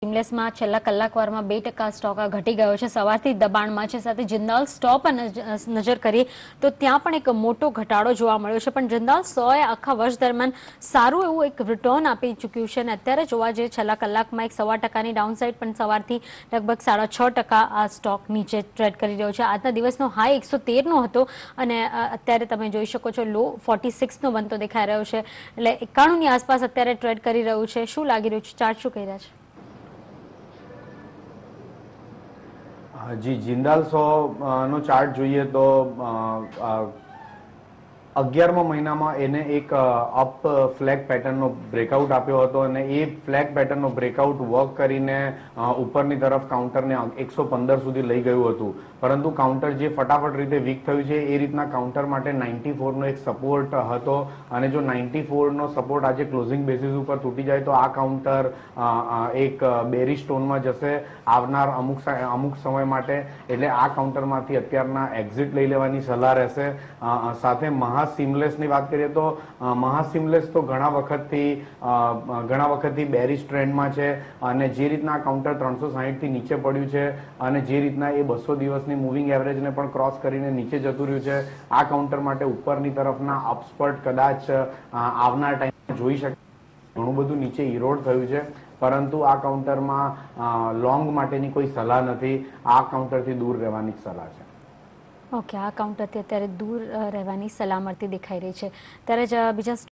સિમલેસમાં છેલ્લા કલાકવારમાં 2% સ્ટોક ઘટી ગયો છે. સવારથી દબાણમાં છે. સાથે જિંદાલ 100 પર નજર કરીએ તો ત્યાં પણ એક મોટો ઘટાડો જોવા મળ્યો છે. પણ જિંદાલ 100 એ આખા વર્ષ દરમિયાન સારું એવું એક રિટર્ન આપી ચૂક્યું છે અને અત્યારે જોવા જઈએ છેલ્લા કલાકમાં 1.25%ની ડાઉનસાઇડ, પણ સવારથી લગભગ 6.5% આ સ્ટોક નીચે ટ્રેડ કરી રહ્યો છે. આજના દિવસનો હાઈ 113 નો હતો અને અત્યારે તમે જોઈ શકો છો લો 46 નો બનતો દેખાઈ રહ્યો છે. એટલે 91 ની આસપાસ અત્યારે ટ્રેડ કરી રહ્યું છે. શું લાગી રહ્યું છે? ચાર્ટ શું કહી રહ્યા છે? જી, જિંદાલ 100 નો ચાર્ટ જોઈએ તો 11મા મહિનામાં એને એક અપ ફ્લેગ પેટર્નનો બ્રેકઆઉટ આપ્યો હતો અને એ ફ્લેગ પેટર્નનો બ્રેકઆઉટ વર્ક કરીને ઉપરની તરફ કાઉન્ટરને 115 સુધી લઈ ગયું હતું. પરંતુ કાઉન્ટર જે ફટાફટ રીતે વીક થયું છે એ રીતના કાઉન્ટર માટે 94 નો એક સપોર્ટ હતો અને જો 94 નો સપોર્ટ આજે ક્લોઝિંગ બેસિસ ઉપર તૂટી જાય તો આ કાઉન્ટર એક બેરિશ ટોનમાં જશે આવનાર અમુક સમય માટે. એટલે આ કાઉન્ટરમાંથી અત્યારના એક્ઝિટ લઈ લેવાની સલાહ રહેશે. સાથે મહાસિમલેસની વાત કરીએ તો મહાસિમલેસ તો ઘણા વખતથી બેરિશ ટ્રેન્ડમાં છે અને જે રીતના આ કાઉન્ટર 360 થી નીચે પડ્યું છે અને જે રીતના એ 200 દિવસની મૂવિંગ એવરેજને પણ ક્રોસ કરીને નીચે જતું રહ્યું છે, આ કાઉન્ટર માટે ઉપરની તરફના અપસ્પર્ટ કદાચ આવનાર ટાઈમ જોઈ શકે. ઘણું બધું નીચે ઇરોડ થયું છે, પરંતુ આ કાઉન્ટરમાં લોંગ માટેની કોઈ સલાહ નથી. આ કાઉન્ટરથી દૂર રહેવાની સલાહ છે. ઓકે, આ કાઉન્ટરથી અત્યારે દૂર રહેવાની સલાહ મળતી દેખાઈ રહી છે. ત્યારે જ બીજા